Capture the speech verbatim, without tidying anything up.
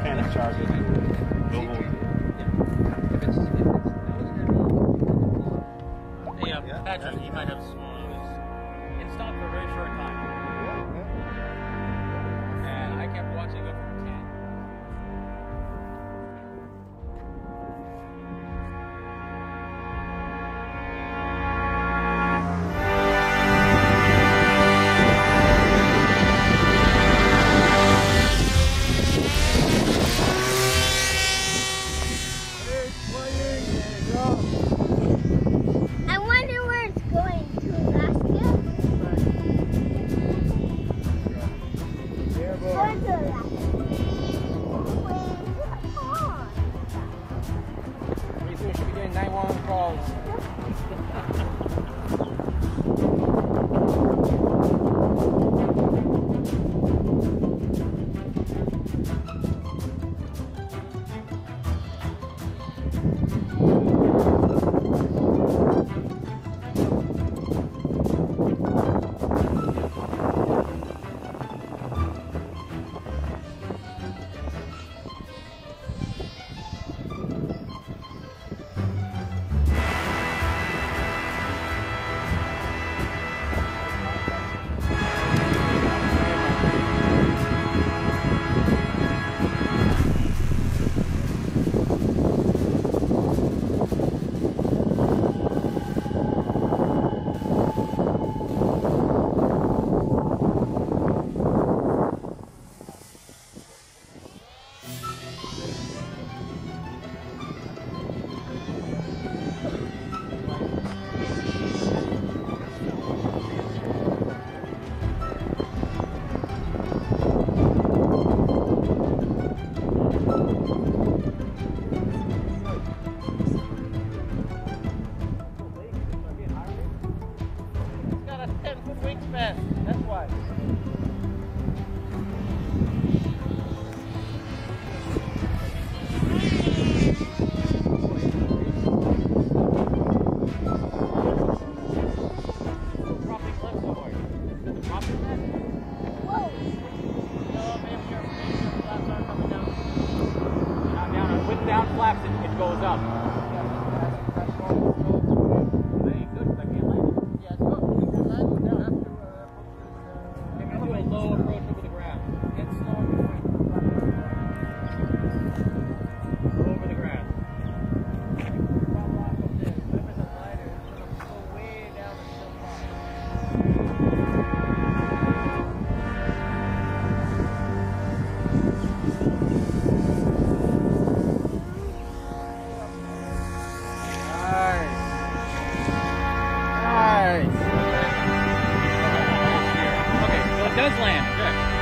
kind of charges you. Yeah. If it's, if it's Hey, um, Yeah, Patrick, yeah. you might have some in stock for a very short time. And I kept watching it from ten. I wonder where it's going to Alaska. Going to Alaska. Pretty soon we should be getting nine one one calls. Wingspan, that's why. Dropping left somewhere. Dropping that? Whoa. No, maybe your flaps are coming down. Not down. With down flaps, it, it goes up. Very good. I can't land it. Yeah, it's good. You can land it down. You can do a low approach over the ground. Get slow over the ground. Drop off of this. Whatever the glider is going to go way down and still fly. Nice. Nice. Okay, so it does land. Good.